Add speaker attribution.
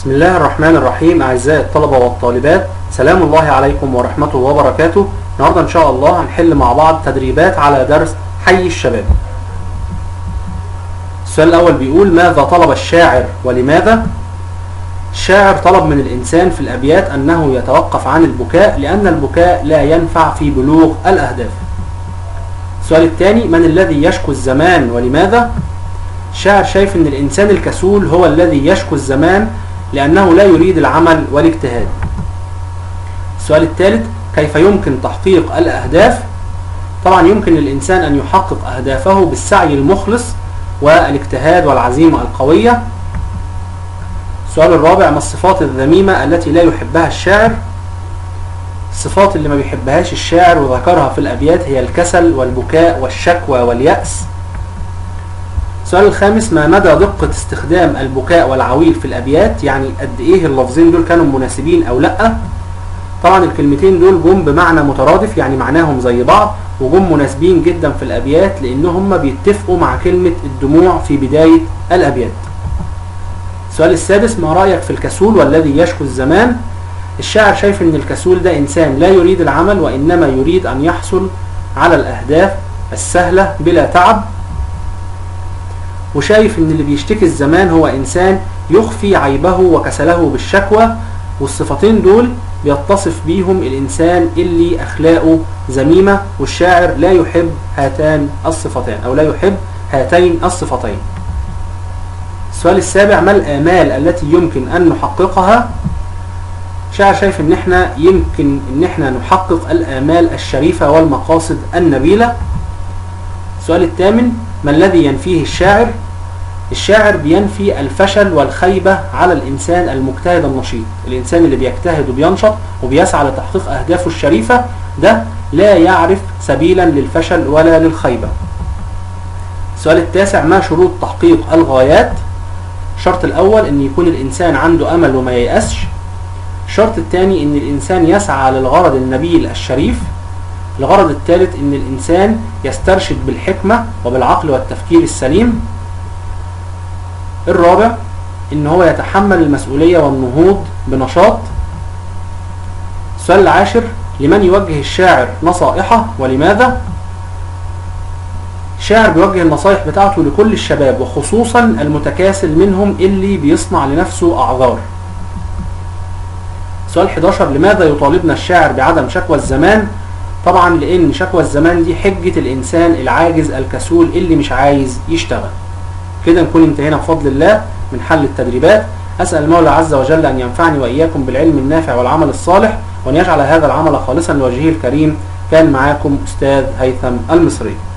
Speaker 1: بسم الله الرحمن الرحيم. أعزائي الطلبة والطالبات، سلام الله عليكم ورحمته وبركاته. النهاردة إن شاء الله هنحل مع بعض تدريبات على درس حي الشباب. السؤال الأول بيقول: ماذا طلب الشاعر ولماذا؟ الشاعر طلب من الإنسان في الأبيات أنه يتوقف عن البكاء لأن البكاء لا ينفع في بلوغ الأهداف. السؤال الثاني: من الذي يشكو الزمان ولماذا؟ الشاعر شايف أن الإنسان الكسول هو الذي يشكو الزمان لأنه لا يريد العمل والاجتهاد. السؤال الثالث: كيف يمكن تحقيق الأهداف؟ طبعا يمكن للإنسان أن يحقق أهدافه بالسعي المخلص والاجتهاد والعزيمة القوية. السؤال الرابع: ما الصفات الذميمة التي لا يحبها الشاعر؟ الصفات اللي ما بيحبهاش الشاعر وذكرها في الأبيات هي الكسل والبكاء والشكوى واليأس. السؤال الخامس: ما مدى دقة استخدام البكاء والعويل في الأبيات؟ يعني قد إيه اللفظين دول كانوا مناسبين أو لأ؟ طبعا الكلمتين دول جم بمعنى مترادف، يعني معناهم زي بعض، وجم مناسبين جدا في الأبيات لأنهم بيتفقوا مع كلمة الدموع في بداية الأبيات. السؤال السادس: ما رأيك في الكسول والذي يشكو الزمان؟ الشاعر شايف أن الكسول ده إنسان لا يريد العمل وإنما يريد أن يحصل على الأهداف السهلة بلا تعب، وشايف ان اللي بيشتكي الزمان هو انسان يخفي عيبه وكسله بالشكوى، والصفتين دول بيتصف بيهم الانسان اللي اخلاقه ذميمه، والشاعر لا يحب هاتان الصفتين او لا يحب هاتين الصفتين. السؤال السابع: ما الآمال التي يمكن ان نحققها؟ الشاعر شايف ان احنا يمكن ان احنا نحقق الآمال الشريفه والمقاصد النبيله. السؤال الثامن: ما الذي ينفيه الشاعر؟ الشاعر بينفي الفشل والخيبة على الإنسان المجتهد النشيط. الإنسان اللي بيجتهد وبينشط وبيسعى لتحقيق أهدافه الشريفة ده لا يعرف سبيلا للفشل ولا للخيبة. السؤال التاسع: ما شروط تحقيق الغايات؟ الشرط الأول أن يكون الإنسان عنده أمل وما ييأسش. الشرط الثاني أن الإنسان يسعى للغرض النبيل الشريف. الغرض الثالث أن الإنسان يسترشد بالحكمة وبالعقل والتفكير السليم. الرابع أن هو يتحمل المسؤولية والنهوض بنشاط. السؤال العاشر: لمن يوجه الشاعر نصائحه ولماذا؟ الشاعر بيوجه النصائح بتاعته لكل الشباب وخصوصا المتكاسل منهم اللي بيصنع لنفسه أعذار. السؤال 11: لماذا يطالبنا الشاعر بعدم شكوى الزمان؟ طبعا لأن شكوى الزمان دي حجة الإنسان العاجز الكسول اللي مش عايز يشتغل. كده نكون انتهينا بفضل الله من حل التدريبات. أسأل المولى عز وجل أن ينفعني وإياكم بالعلم النافع والعمل الصالح، وأن يجعل هذا العمل خالصا لوجهه الكريم. كان معاكم أستاذ هيثم المصري.